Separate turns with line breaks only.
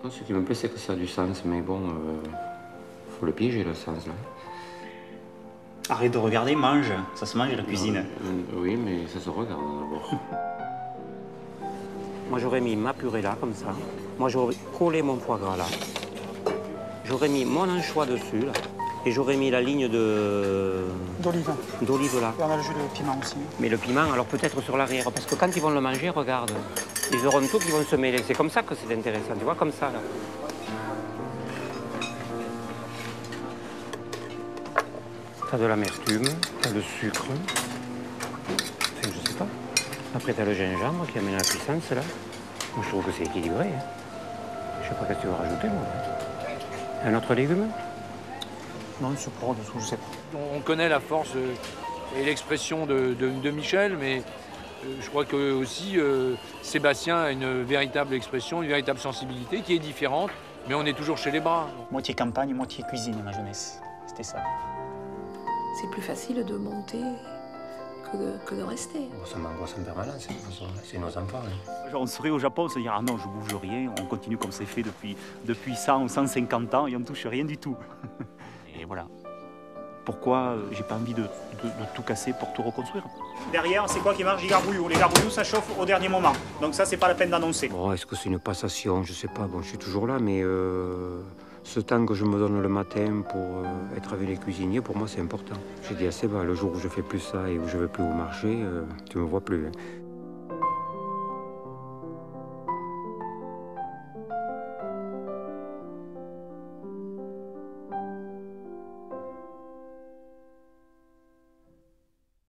Ce qui me plaît, c'est que ça a du sens, mais bon, faut le piéger le sens là.
Arrête de regarder, mange. Ça se mange la cuisine.
Oui, mais ça se regarde d'abord.
Moi, j'aurais mis ma purée là, comme ça. Moi, j'aurais collé mon foie gras là. J'aurais mis mon anchois dessus, là. Et j'aurais mis la ligne
D'olive.
d'olive là.
Et on a le jus de piment aussi.
Mais le piment, alors peut-être sur l'arrière, parce que quand ils vont le manger, regarde, ils auront tout qui vont se mêler. C'est comme ça que c'est intéressant, tu vois, comme ça là. T'as de l'amertume, t'as le sucre, enfin, je sais pas. Après, t'as le gingembre qui amène la puissance là. Moi, je trouve que c'est équilibré. Hein. Je sais pas ce que tu veux rajouter, moi. Un autre légume?
Non, c'est pour dessous, je sais pas.
On connaît la force et l'expression de Michel, mais je crois que aussi Sébastien a une véritable expression, une véritable sensibilité qui est différente, mais on est toujours chez les bras.
Moitié campagne, moitié cuisine, ma jeunesse. C'était ça.
C'est plus facile de monter que de rester.
Bon, ça m'angoisse en permanence, de toute façon. C'est nos enfants. Hein.
On serait au Japon, on se dirait ah non, je bouge rien, on continue comme c'est fait depuis 100 ou 150 ans et on ne touche rien du tout. Et voilà. Pourquoi j'ai pas envie de tout casser pour tout reconstruire?
Derrière, c'est quoi qui marche? Les garbouilloux. Les garbouilloux, ça chauffe au dernier moment. Donc ça, c'est pas la peine d'annoncer.
Bon, est-ce que c'est une passation? Je sais pas. Bon, je suis toujours là, mais ce temps que je me donne le matin pour être avec les cuisiniers, pour moi, c'est important. J'ai dit à Séba, le jour où je fais plus ça et où je veux plus au marché, tu me vois plus. Hein.